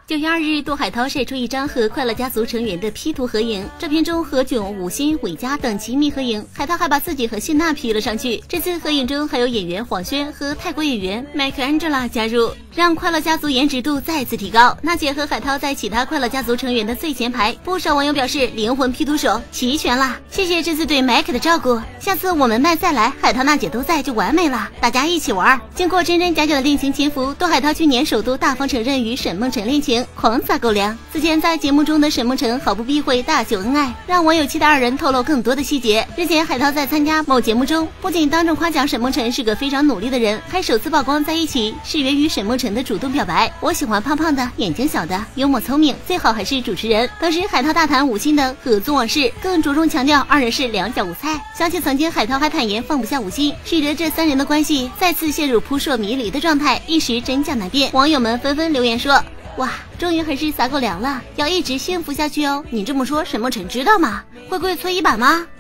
9月2日，杜海涛晒出一张和快乐家族成员的 P 图合影，照片中何炅、吴昕、韦嘉等亲密合影，海涛还把自己和谢娜 P 了上去。这次合影中还有演员黄轩和泰国演员麦克安吉拉加入，让快乐家族颜值度再次提高。娜姐和海涛在其他快乐家族成员的最前排，不少网友表示灵魂 P 图手齐全啦，谢谢这次对麦克的照顾，下次我们麦再来，海涛娜姐都在就完美了，大家一起玩。经过真真假假的恋情潜伏，杜海涛去年首度大方承认与沈梦辰恋情，狂撒狗粮。此前在节目中的沈梦辰毫不避讳大秀恩爱，让网友期待二人透露更多的细节。日前海涛在参加某节目中，不仅当众夸奖沈梦辰是个非常努力的人，还首次曝光在一起是源于沈梦辰的主动表白，我喜欢胖胖的，眼睛小的，幽默聪明，最好还是主持人。当时海涛大谈吴昕的合作往事，更着重强调二人是两脚无菜。想起曾经海涛还坦言放不下吴昕，使得这3人的关系再次陷入扑朔迷离的状态，一时真假难辨。网友们纷纷留言说，哇，终于还是撒狗粮了，要一直幸福下去哦。你这么说沈梦辰知道吗？会跪搓衣板吗？